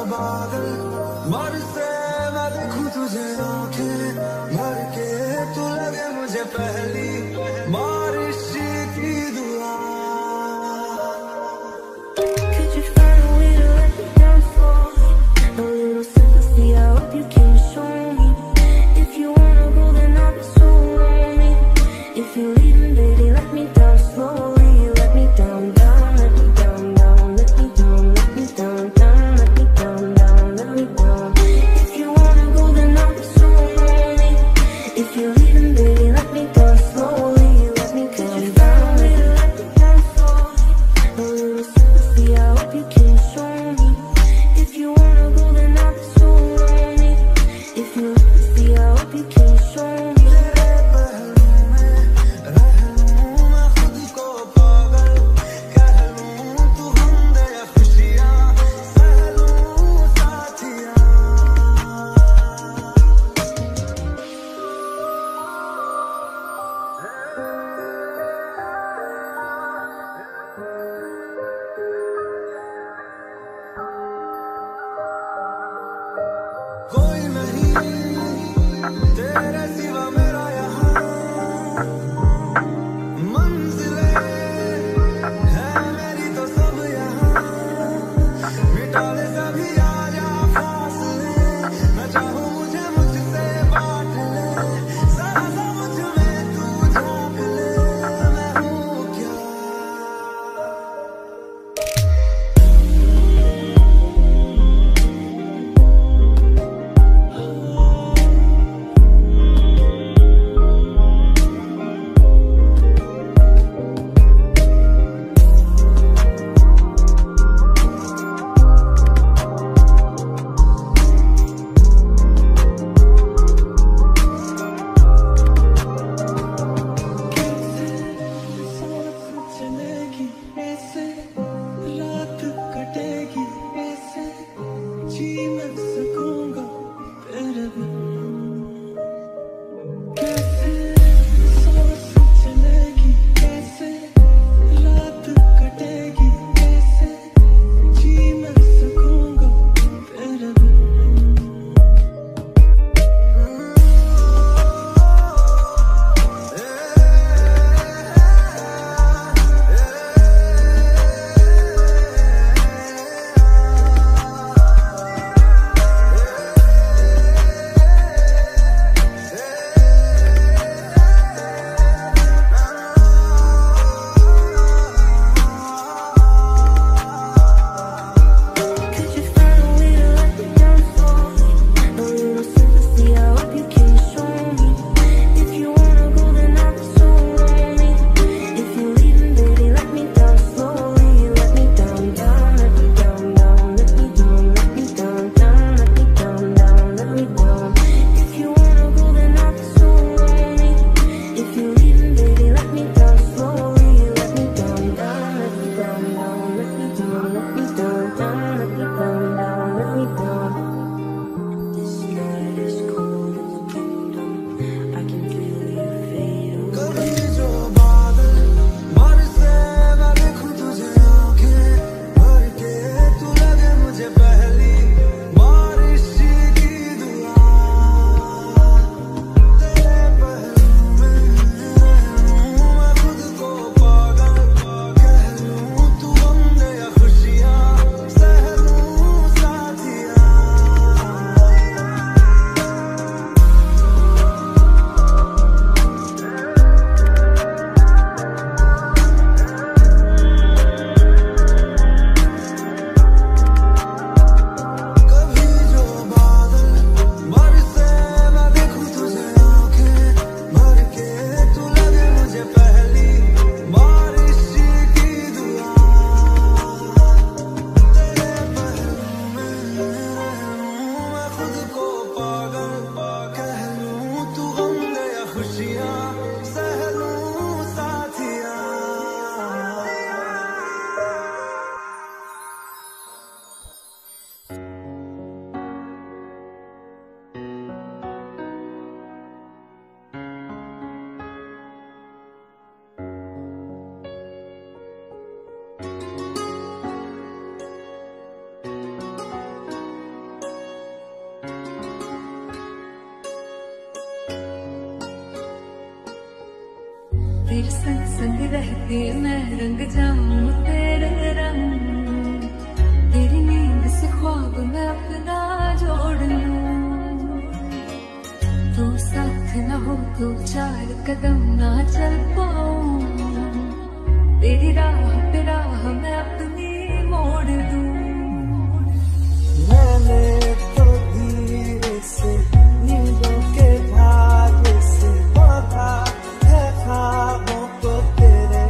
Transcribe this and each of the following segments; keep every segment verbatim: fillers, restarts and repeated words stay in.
बादल मर से मैं देखूं तुझे आंखें भर के, तू लगे मुझे पहली बारिश की दुआ। Could you find a way to let me down slowly? A little sympathy, I hope you can show me. If you wanna go, then I'll be so lonely. If you're leaving, baby, let me down slowly. Let me down, down, let me down, down, let me down, let me down, down, let me down, down, let me down. If you wanna go, then I'll be so lonely. If you're leaving, baby, let me down slowly. Let तेरे संग संग रहते मैं रंग जाऊं तेरे रंग, तेरी नींद से ख्वाब मैं अपना जोड़ लूं। तू साथ न हो तो चार कदम ना चल पाऊं, तेरी राह पे राह मैं अपनी मोड़ दूं। मैंने तो धीरे से नींदों के धागे से बांधा है ख्वाबों को तेरे,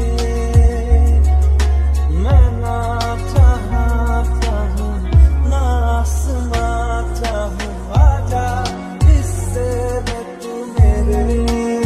मैं ना चाहा चाहूं ना आसमां चाहूं, आजा हिस्से में तू मेरे।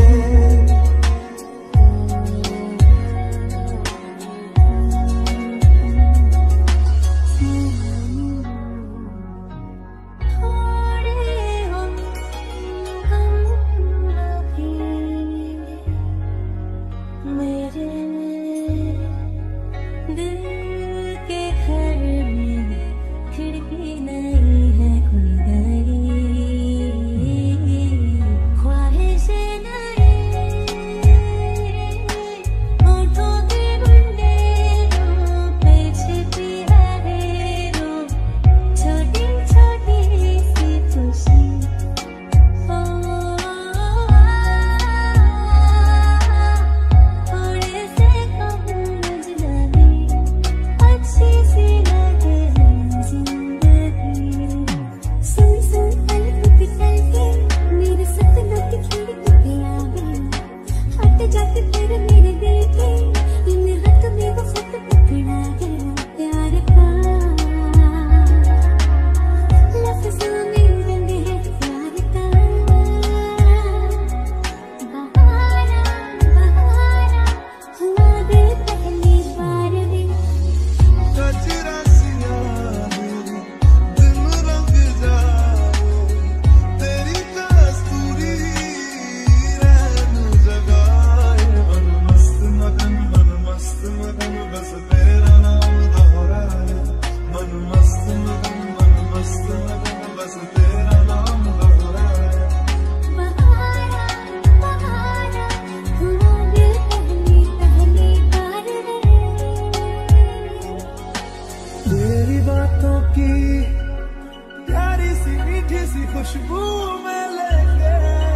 खुशबू में लेके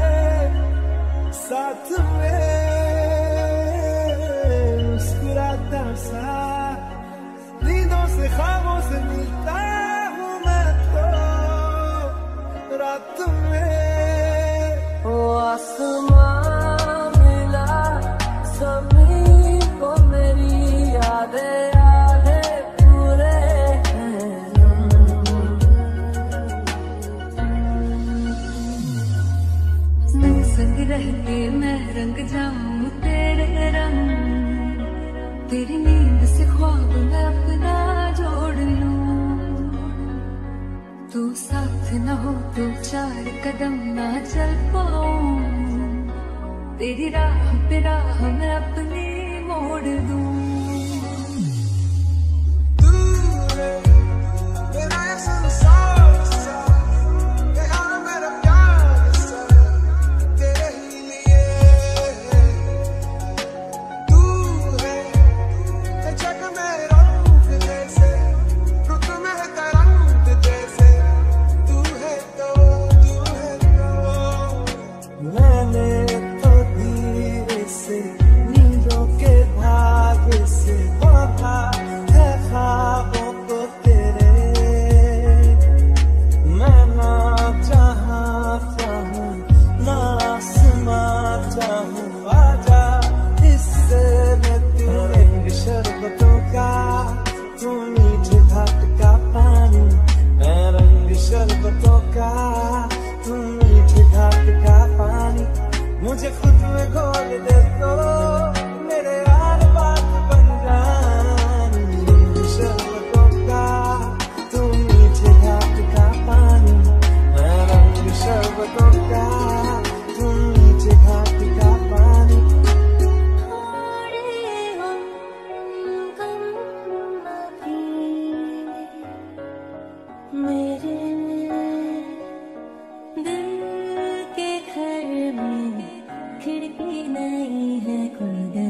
साथ में मुस्कुराता सा, नींदों से ख्वाबों से मिलता हूँ मैं तो रात में। ओ आसमां मिला ज़मीन को मेरी यादें रहते मैं रंग जाऊं तेरे रंग, तेरी नींद से ख्वाब मैं अपना जोड़ लूं। तू साथ न हो तो चार कदम ना चल पाऊं, तेरी राह पे राह मैं अपनी मोड़ दूं। मुझे खुद में घोल दे तो मेरे यार बात बन जानी, शरबतों का तू मीठे घाट का पानी, मैं रंग शरबतों का तू मीठे घाट का पानी। मेरे दिल के घर में खिड़की नहीं है खुद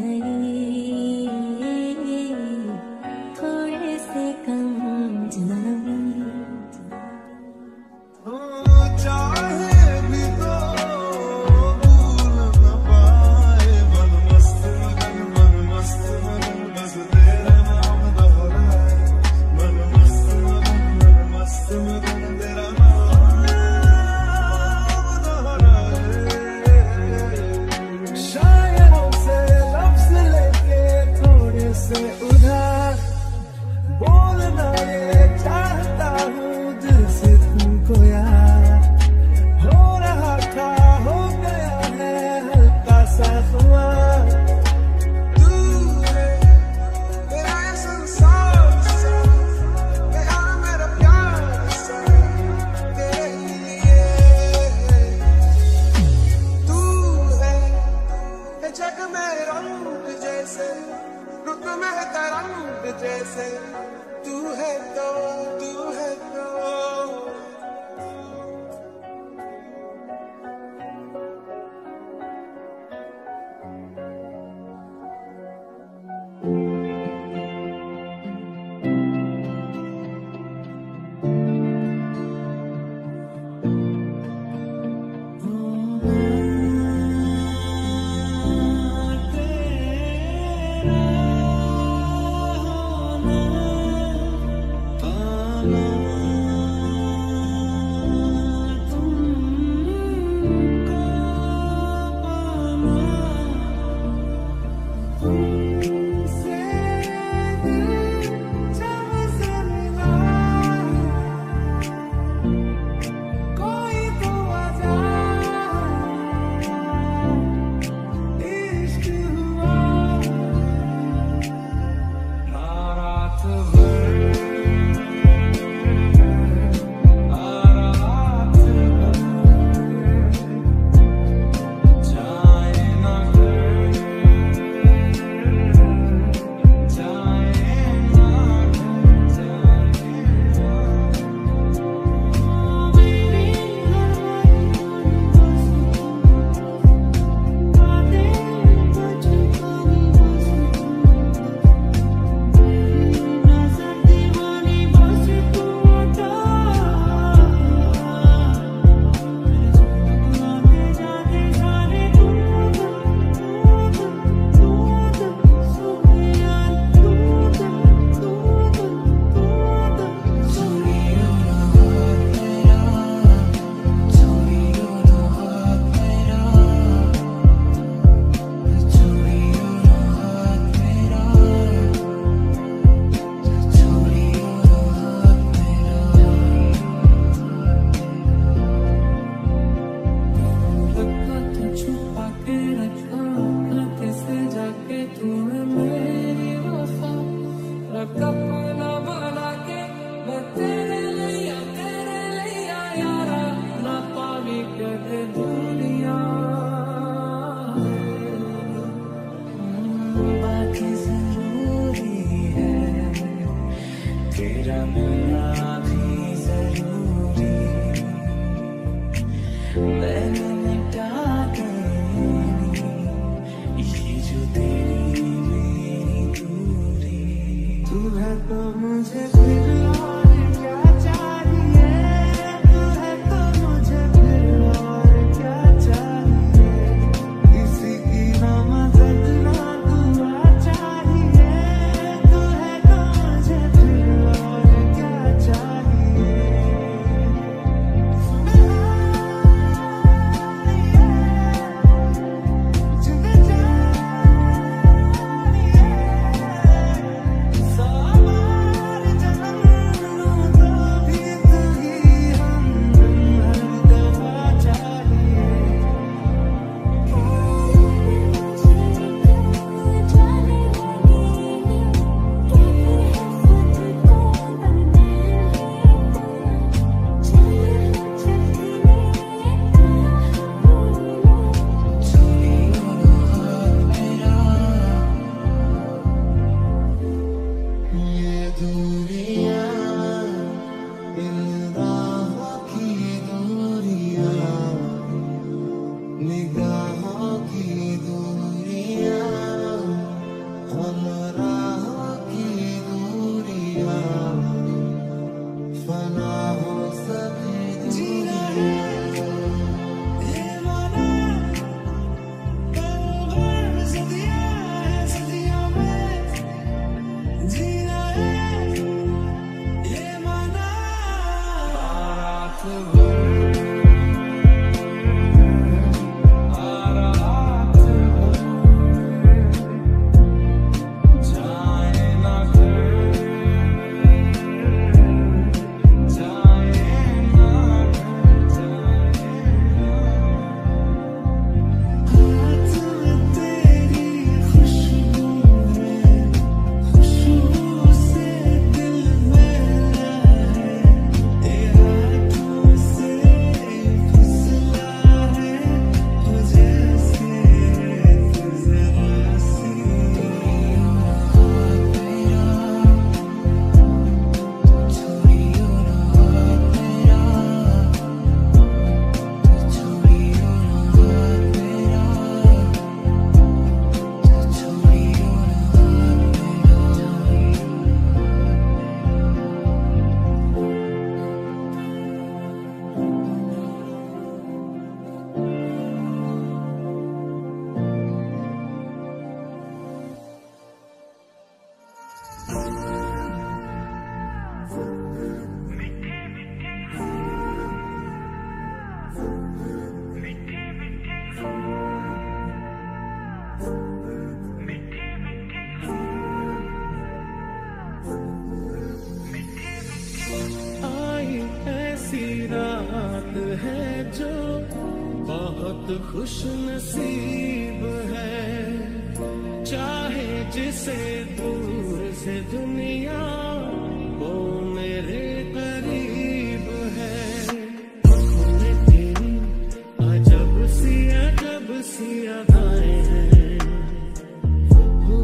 बहुत खुश नसीब है, चाहे जिसे दूर से दुनिया वो मेरे करीब है। आँखों में तेरी अजब सी अजब सी अदाएं हैं, हो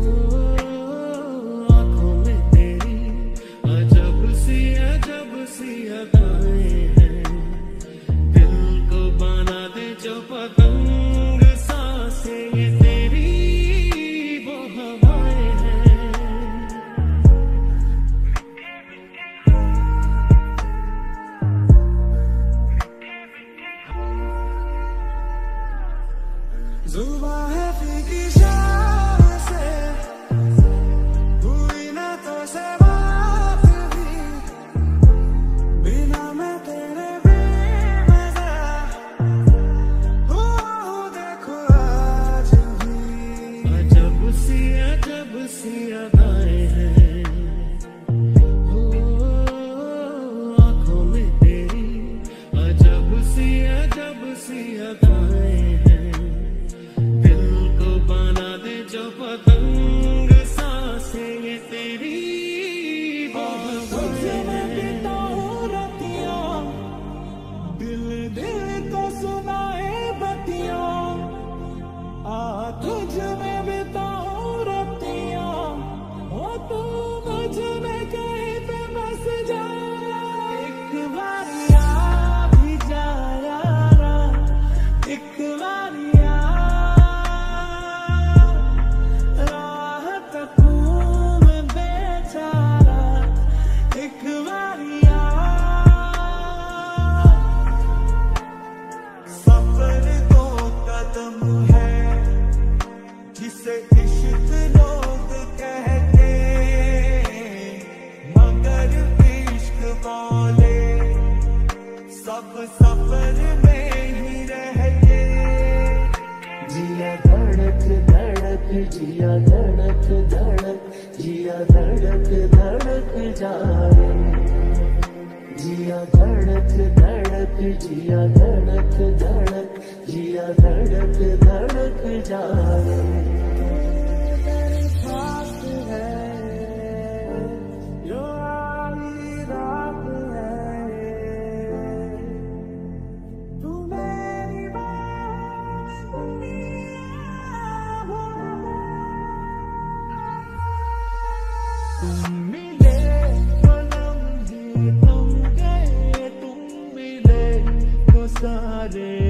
आँखों में तेरी अजब सी अजब सी अदाएं हैं। दिल को बना दे जो पतंग सांसें ये तेरी वो हवाएं हैं। जुबां है फीकी शाम से, हुई ना तो से बात भी, बिना मैं तेरे बेमज़ा हूँ देखो आज भी। अजब सी अजब सी अदाएं हैं, हो आँखों में तेरी अजब सी अजब सी अदाएं हैं। दिल को बना दे जो पतंग सांसें ये तेरी वो हवाएं हैं। दिल दिल को सुनाए बतियां, आ तुझ में बिताऊं रतियां, हो तू मुझ में कहीं पे बस जा। एक बार आ भी जा यारा, एक बार आ राह तकूं मैं बेचारा, एक बार आ। सफर दो कदम है जिसे इश्क लोग कहते, मगर इश्क वाले सब सफर में ही रहते। जिया धड़क धड़क जिया धड़क धड़क जिया धड़क धड़क जाए, जिया धड़क धड़क जिया धड़क धड़क जिया धड़क धड़क जाए। तेरी सांस है जो आधी रात है, तू मेरी बात दुनिया भर में। तुम मिले कलम ही तुम गए, तुम मिले तो सारे